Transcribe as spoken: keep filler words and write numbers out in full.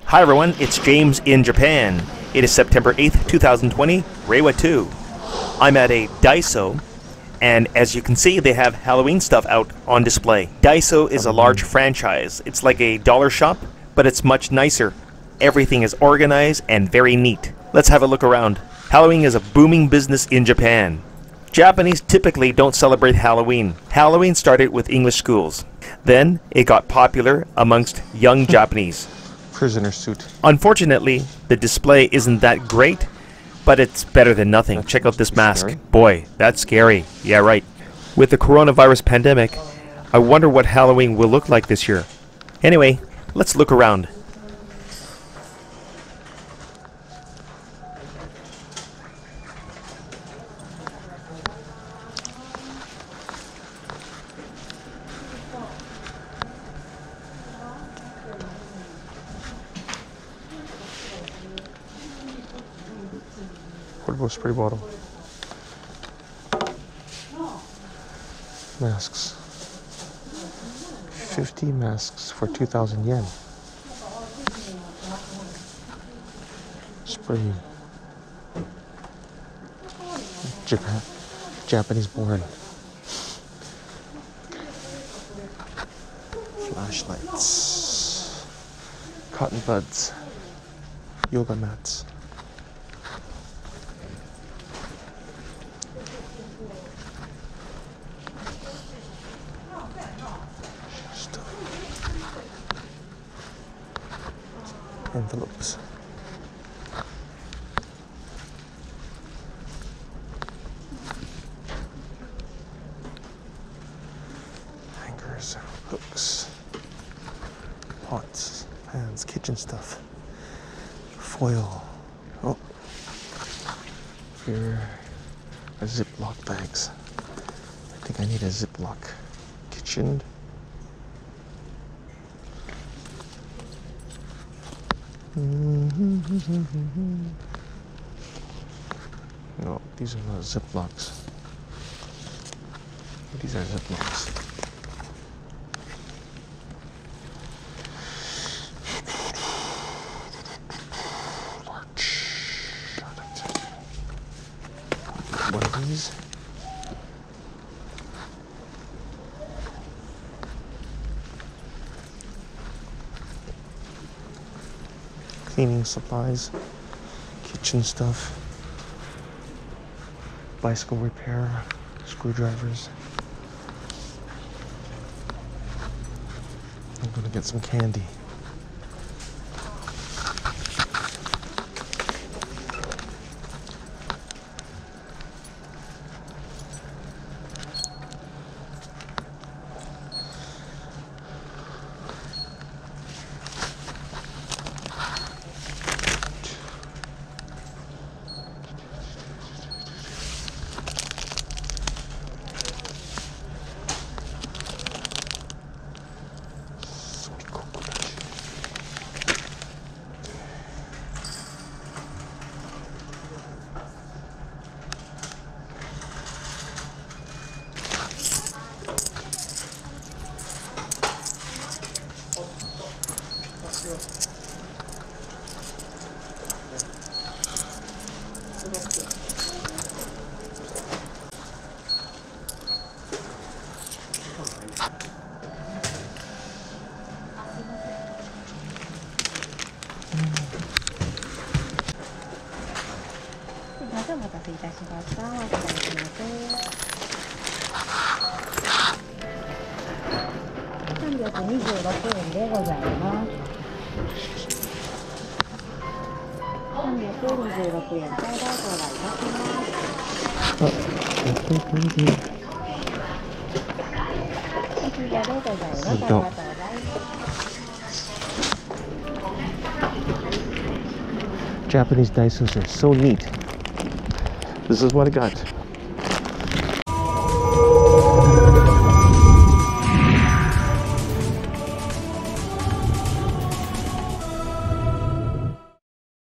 Hi everyone, it's James in Japan. It is September eighth, two thousand twenty, Reiwa two. I'm at a Daiso, and as you can see, they have Halloween stuff out on display. Daiso is a large franchise. It's like a dollar shop, but it's much nicer. Everything is organized and very neat. Let's have a look around. Halloween is a booming business in Japan. Japanese typically don't celebrate Halloween. Halloween started with English schools. Then it got popular amongst young Japanese. Prisoner suit. Unfortunately, the display isn't that great, but it's better than nothing. That's Check out this mask. scary. Boy, that's scary. Yeah, right. With the coronavirus pandemic, I wonder what Halloween will look like this year. Anyway, let's look around. What about spray bottle? Masks. fifty masks for two thousand yen. Spray. Japan. Japanese born. Flashlights. Cotton buds. Yoga mats. Envelopes. Hangers, hooks, pots, pans, kitchen stuff, foil. Oh, here are Ziploc bags. I think I need a Ziploc. Kitchen. No, these are not Ziplocs. These are Ziplocs. Large. One of these. Cleaning supplies, kitchen stuff, bicycle repair, screwdrivers. I'm gonna get some candy. Don't. Japanese Daisos are so neat. This is what I got.